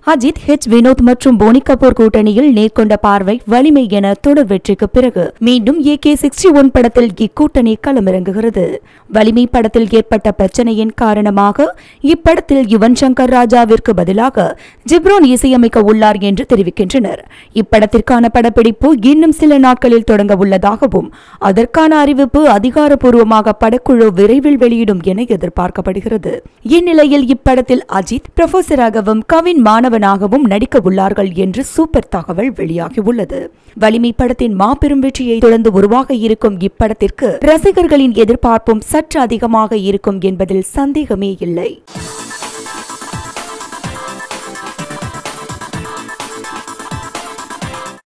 அஜித், வினோத் மற்றும் போனி கபூர் கூட்டணியில் நேர்கொண்ட பார்வை, வலிமை என தொடர் வெற்றிக்கு பிறகு மீண்டும் AK-61 படத்தில் இக்கூட்டணி களமிறங்குகிறது. வலிமை படத்தில் ஏற்பட்ட பிரச்சனையின் காரணமாக இப்படத்தில் யுவன் சங்கர் ராஜாவிற்கு பதிலாக ஜிப்ரான் இசையமைக்க உள்ளார் என்று தெரிவிக்கின்றனர். இப்படத்திற்கான படப்பிடிப்பு இன்னும் சில நாட்களில் தொடங்க உள்ளதாகவும் அதற்கான அறிவிப்பு அதிகாரப்பூர்வமாக படக்குழு விரைவில் வெளியிடும் என எதிர்பார்க்கப்படுகிறது. இந்நிலையில் இப்படத்தில் அஜித் புரொஃபசராகவும் கவின் மாணவனாகவும் நடிக்க உள்ளார்கள் என்று சூப்பர் தகவல் வெளியாகியுள்ளது. வலிமை படத்தின் மாபெரும் வெற்றியை தொடர்ந்து உருவாக இருக்கும் இப்படத்திற்கு ரசிகர்களின் எதிர்பார்ப்பும் சற்று அதிகமாக இருக்கும் என்பதில் சந்தேகமே இல்லை.